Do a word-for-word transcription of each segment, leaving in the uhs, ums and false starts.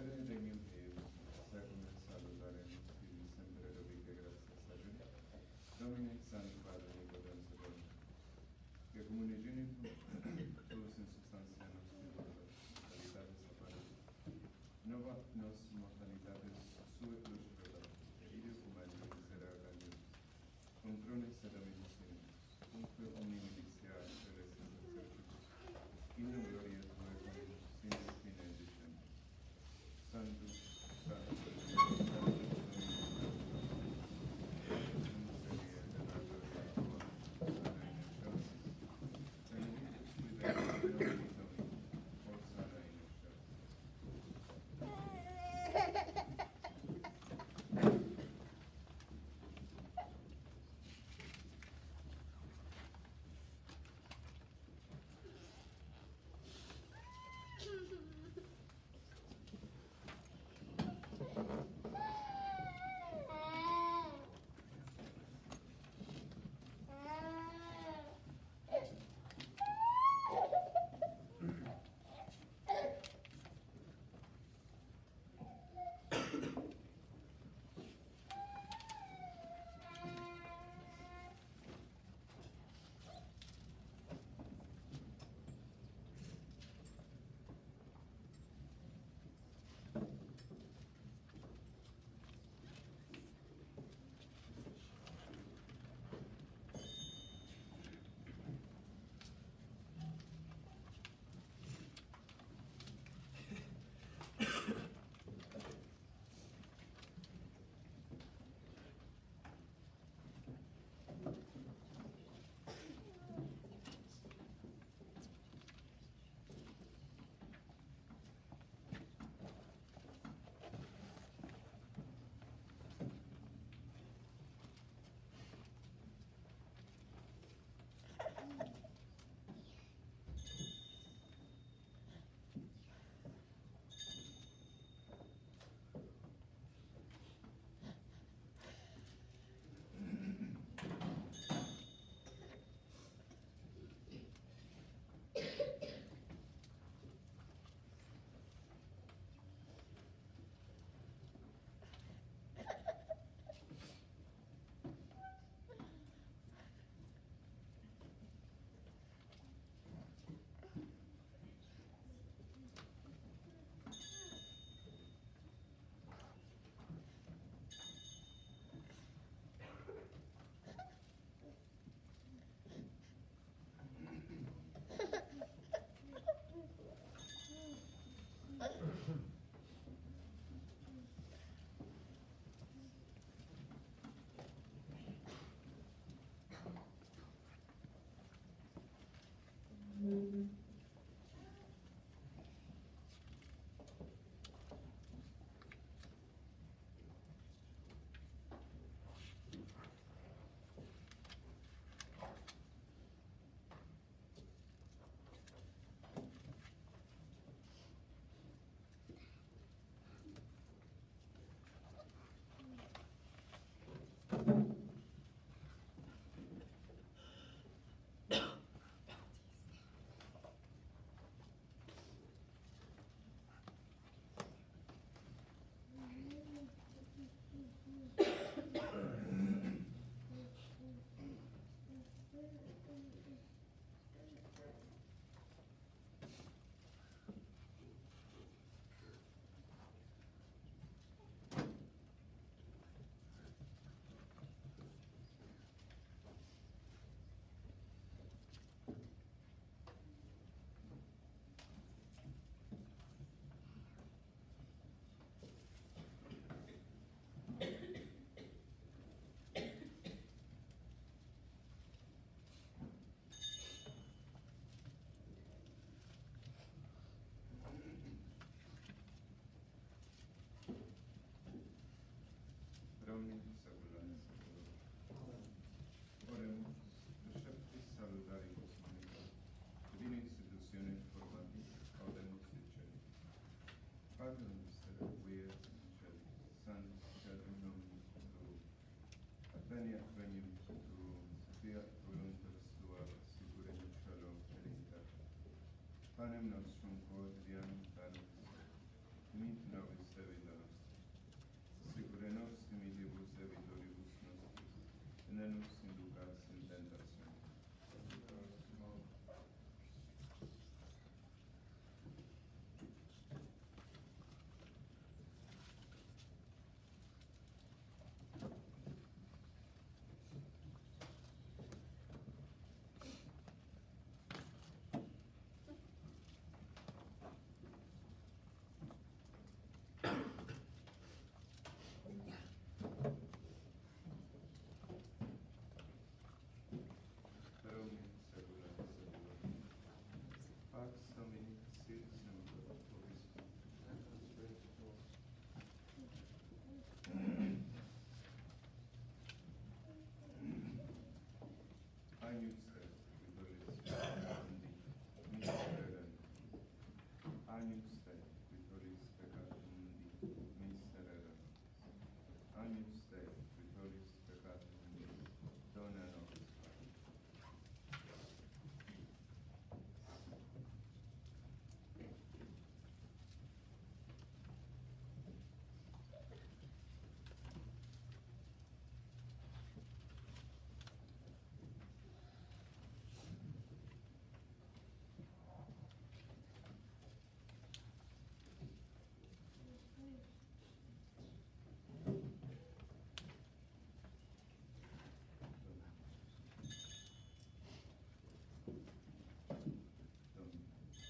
Miserere regnum Deus, secum et salutarem Spiritus sempre Domique gratia salve. Domine sanctificado Nicodem Sedon. Que comune genitum todos in substantia nostra mortalitatis apparet. Nova nos mortalitatis sue lucidata. Ideo cum Maria miserere regnum. Cum trones sedavimus sinus. Cumque omni militia celestis exercitus. In gloria Tua cum sinus fine dicem. Sanctus, Sanctus, Sanctus, Veniat venium tuum, fiat voluntas tua, sicurem shalom felicitatem. Panem nostrum quotidianum da nobis, dimit nobis se vita nostra. Sicure nos dimitibus debitoribus nostris, et ne nos inducas in tentationem. Per omnia saecula saeculorum. Pax Domini sit semper vobiscum. Agnus Dei, qui tollis peccatum mundi, miserere. Agnus Dei, qui tollis peccatum mundi, miserere. Agnus Dei, qui tollis peccatum mundi, dona nobis pacem. Domine.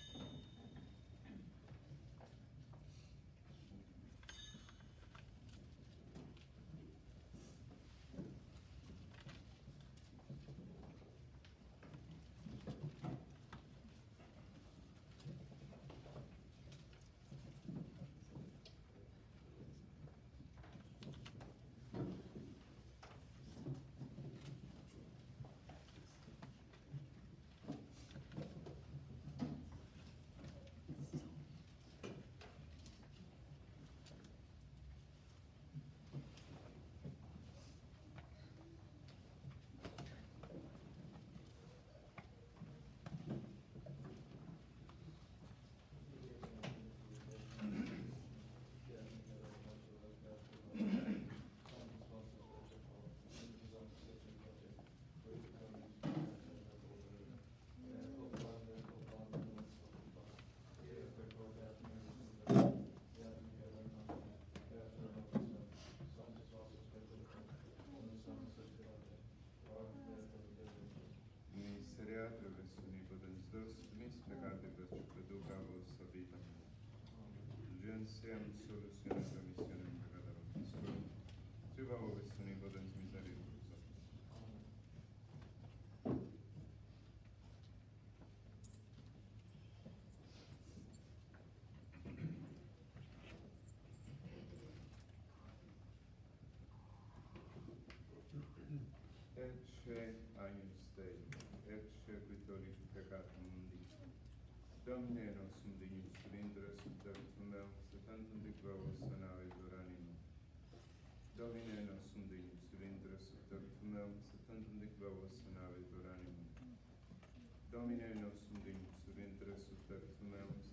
Ministeriate ves omnipotens Deus, mis peccatibus reducavos habitam. Urgentiam solutionem remissionem peccatorum piscorum, tribavo ves omnipotens misericors nostris. Ecce Agnus Dei, ecce qui tollit peccatum mundi. Domine nostrum dignus cilindres sub debitum meum, et tantum dic vos sanavetur anima. Domine nostrum dignus cilindres sub debitum meum, et tantum dic vos sanavetur anima. Domine nostrum dignus cilindres sub debitum meum,